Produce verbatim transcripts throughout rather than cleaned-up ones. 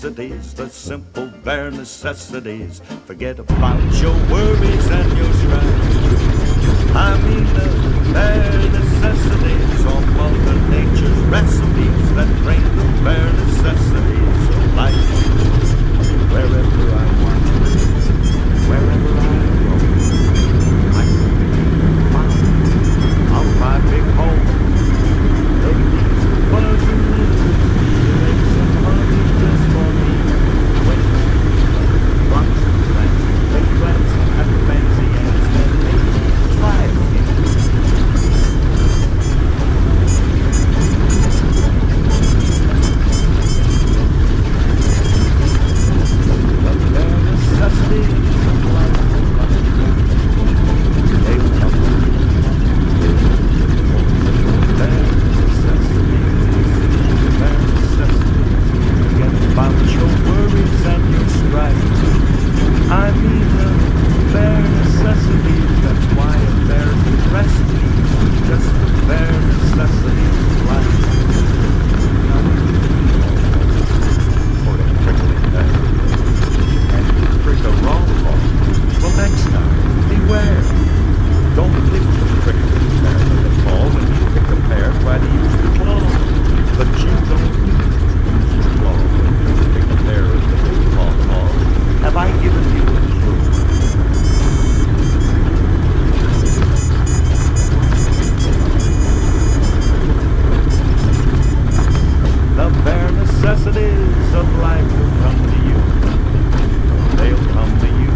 necessities, the simple bare necessities. Forget about your worries and your strife. I mean the bare necessities, all Mother Nature's recipes that bring the bare necessities of life. Wherever I wander, wherever I go, I can be found out my big home. The bees are buzzing in to make some honey just for me. When rocks and fancy, they glance at the fancy ants that they try again. The bare necessities of life will come to you. They will come to you. The bare necessities, the bare necessities. Forget about your worries and your strife. I mean the bare necessities. That's why a bear can rest ease. Just the bare necessities of life. Now, for a prickly pear and prick a wrong ball. Well, next time, beware. Don't lick the prickly pear in the fall. When you pick a pear, try to use the claw. But you don't use the claw when you pick a pear in the big claw claw. Have I given you a clue? The bare necessities of life will come to you. They'll come to you.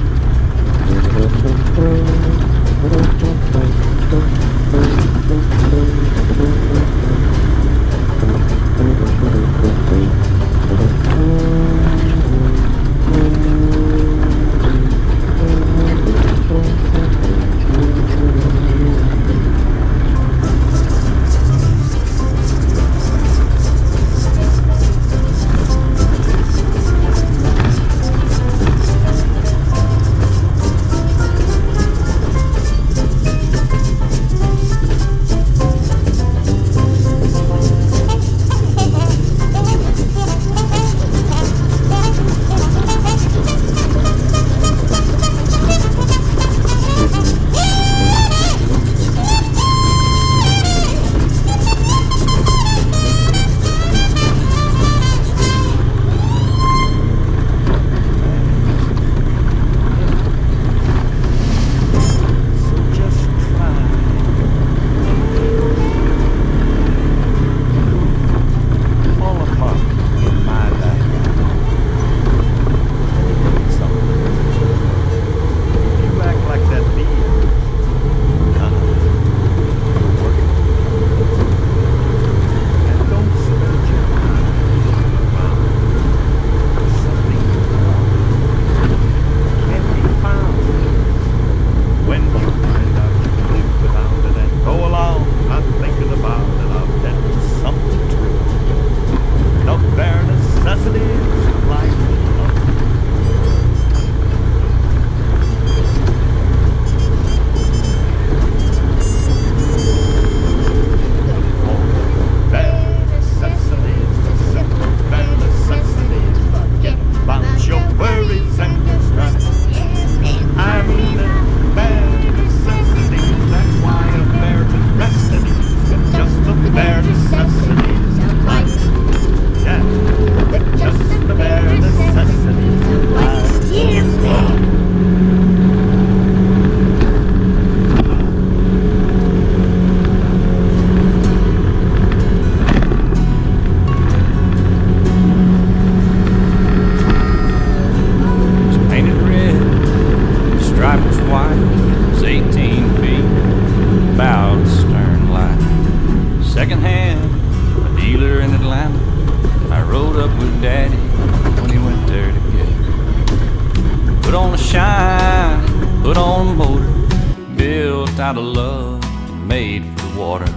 Out of love, made for the water.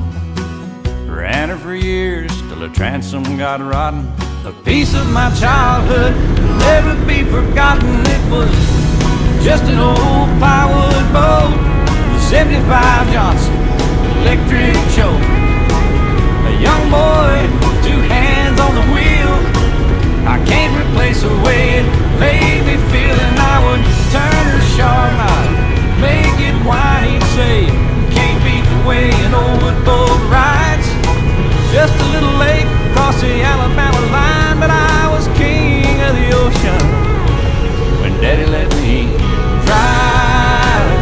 Ran her for years till her transom got rotten. A piece of my childhood will never be forgotten. It was just an old plywood boat, the seventy-five Johnson electric choke. A young boy, two hands on the wheel. I can't place the way it made me feel. And I would turn her sharp, I'd make it whine. He'd say, can't beat the way an old wood boat rides. Just a little late across the Alabama line, but I was king of the ocean when Daddy let me drive.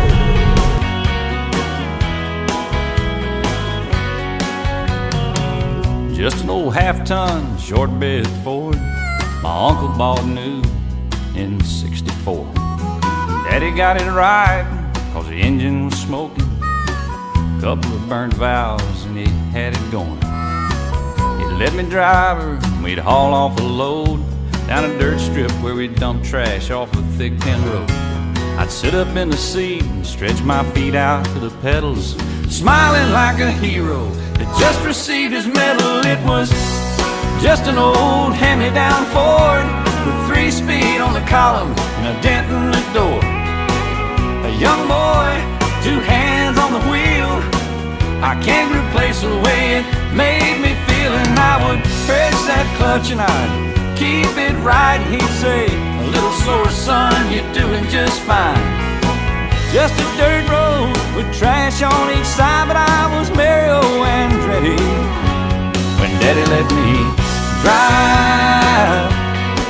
Just an old half-ton short bed Ford my uncle bought new in sixty-four. Daddy got it right cause the engine was smoking, couple of burnt valves and he had it going. He'd let me drive her and we'd haul off a load down a dirt strip where we'd dump trash off a thick tin road. I'd sit up in the seat and stretch my feet out to the pedals, smiling like a hero that just received his medal. It was just an old hand-me-down Ford with three speed on the column and a dent in the door. A young boy, two hands on the wheel, I can't replace the way it made me feel. And I would press that clutch and I'd keep it right. And he'd say, a little slower son, you're doing just fine. Just a dirt road with trash on each side, but I was Mario Andretti when Daddy let me drive.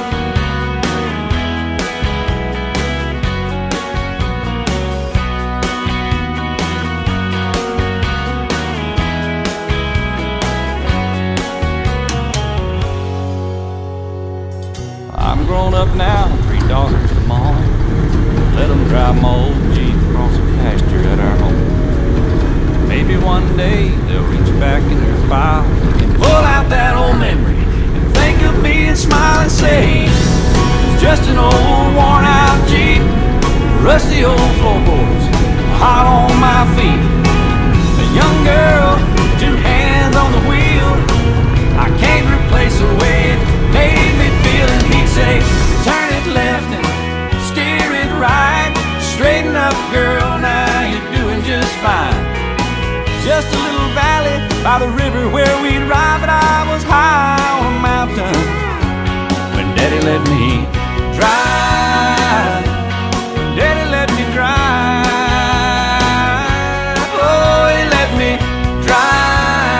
I'm grown up now, three daughters to mom. Let them drive my old Jeep across the pasture at our home. Maybe one day they'll reach back in their file and pull out that old memory and think of me and smile and say, it's just an old worn out Jeep, rusty old floorboards, hot on my feet. A young girl, two hands on the wheel, I can't replace the way it made me feel. And he'd say, turn it left and steer it right, straighten up girl, now you're doing just fine. Just a little valley by the river where we'd ride, but I was high on a mountain when Daddy let me drive. When Daddy let me drive. Oh, he let me drive.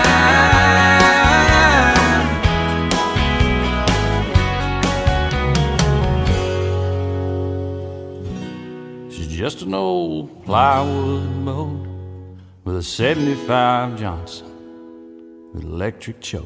Just an old plywood boat with a seventy-five Johnson with electric choke.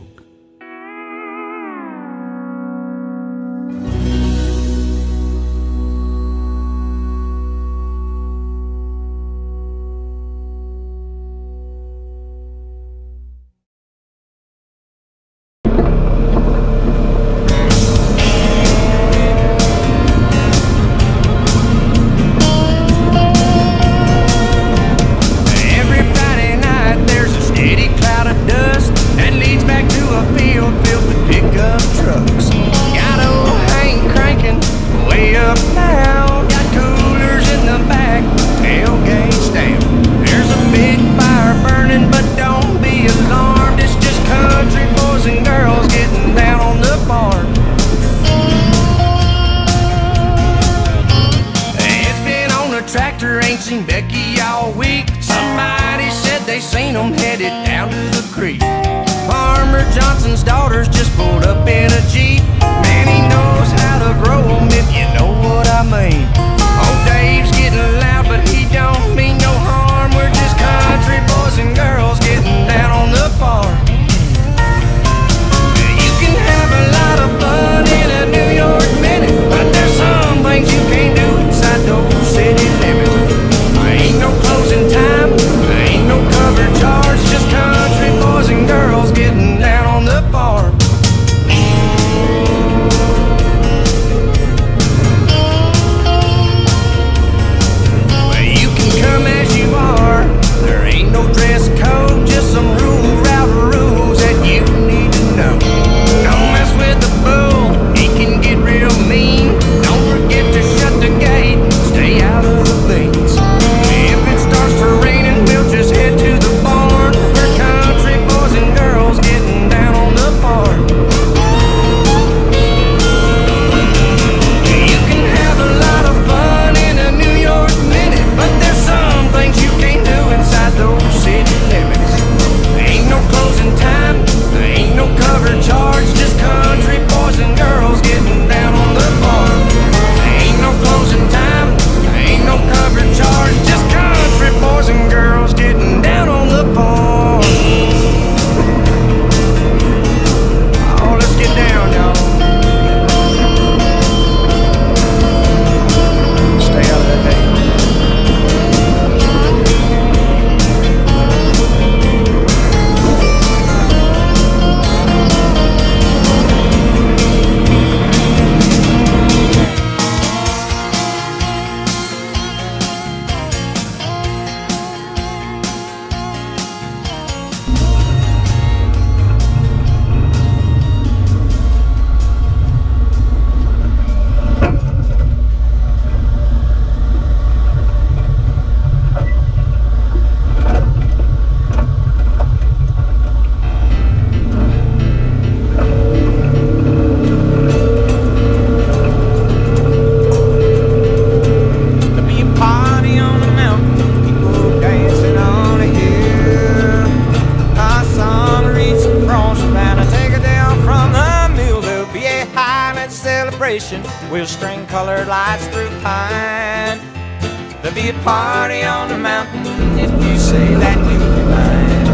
We'll string colored lights through pine. There'll be a party on the mountain if you say that you'll be mine.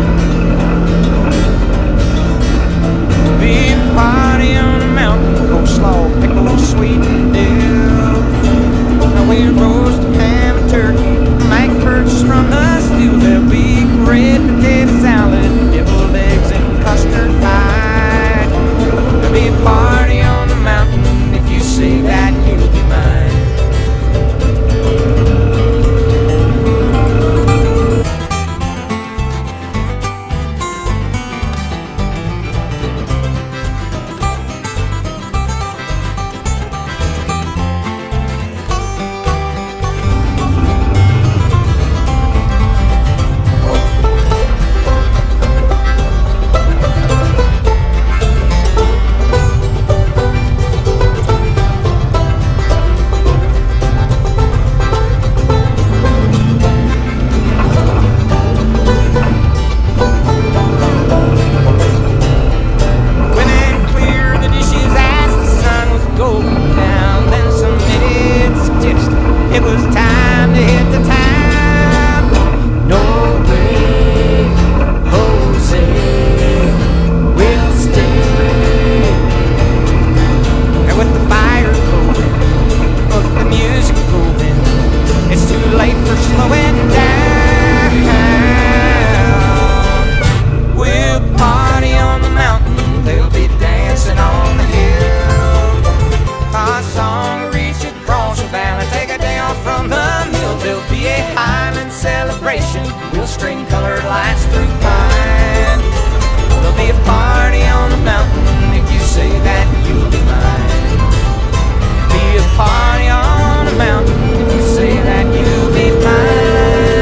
There'll be a party on the mountain, coleslaw, pickle, sweet and dill. Now we'll roast ham and turkey, make purchase from the stew. There'll be red potato salad, deviled eggs and custard pie. There'll be a party on the mountain if you say that you'll be mine. We'll string colored lights through pine. There'll be a party on the mountain if you say that you'll be mine. Be a party on the mountain if you say that you'll be mine.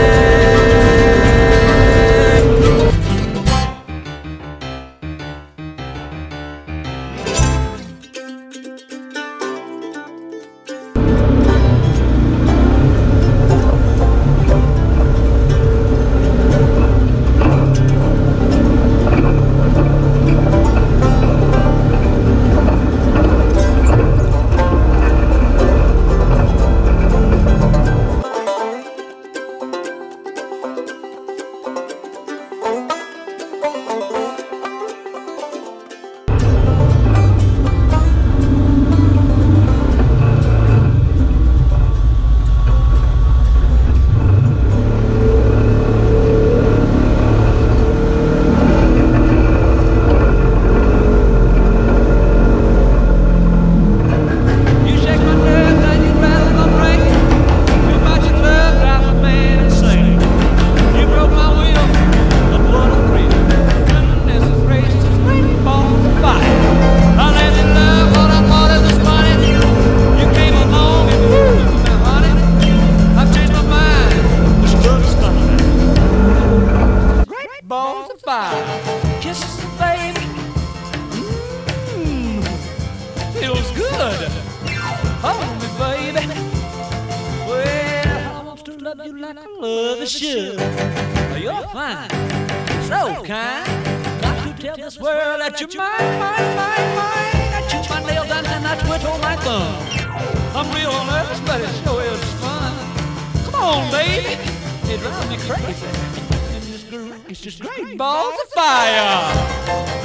Kisses, baby. Mmm, feels good. Hold me, baby. Well, I want to love you like I love a should. You're fine, so kind. Got to tell this world that you're mine, mine, mine, mine. I chew my nails and then I twiddle my thumb. I'm real nervous, but it sure is fun. Come on, baby. It drives me crazy. It's just great balls of fire.